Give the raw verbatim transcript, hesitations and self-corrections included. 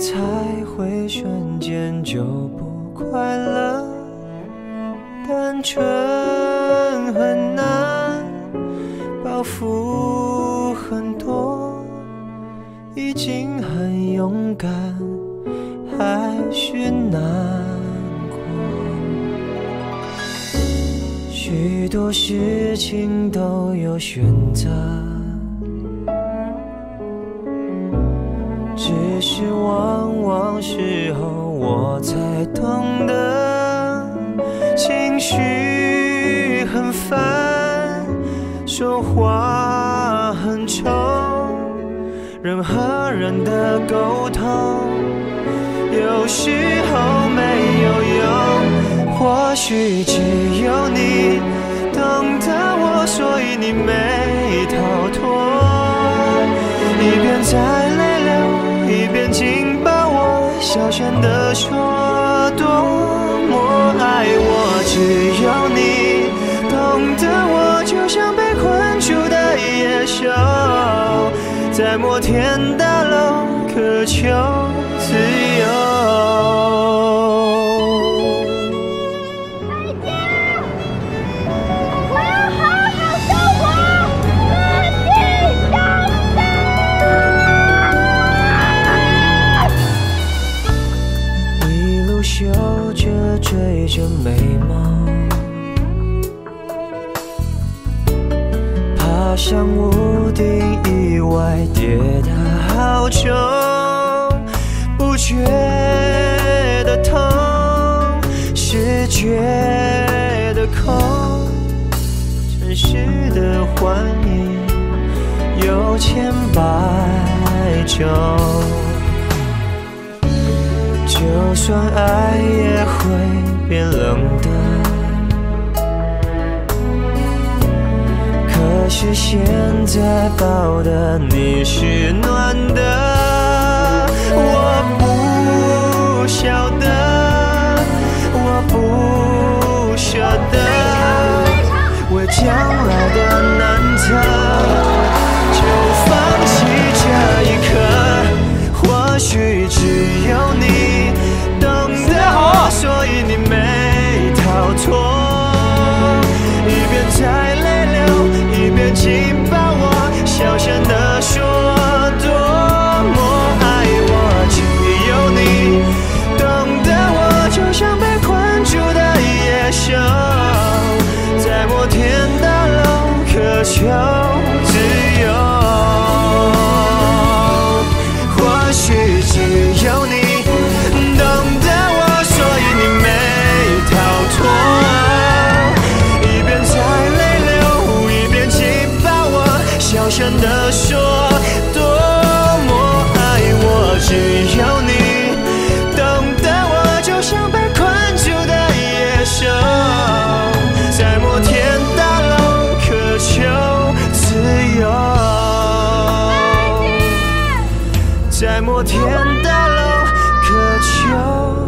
才会瞬间就不快乐。单纯很难，包袱很多，已经很勇敢，还是难过。许多事情都有选择，只是往往事后我才懂得，情绪很烦，说话很冲，人和人的沟通有时候没有用，或许只有你懂得我，所以你没逃脱。一边在泪流，一边紧抱我，小声地说多么爱我。只有你懂得我，就像被困住的野兽，在摩天大楼渴求自由。修着追着美梦，爬上屋顶，意外跌得好重，不觉得痛，是觉得空。城市的幻影有千百种，就算爱也会变冷的，可是现在抱的你是暖的。我不晓得，我不舍得，为将来的难测，就放弃这一刻。或许只有你懂得我，所以你没逃脱。一边在泪流，一边紧抱我，小声地说多么爱我。只有你懂得我，就像被困住的野兽，在摩天大楼渴求自由。或许只有你懂得我，所以你没逃脱。一边在泪流，一边紧抱我，小声地说多么爱我。只有你懂得我，就像被困住的野兽，在摩天大楼渴求自由，在摩天大楼渴求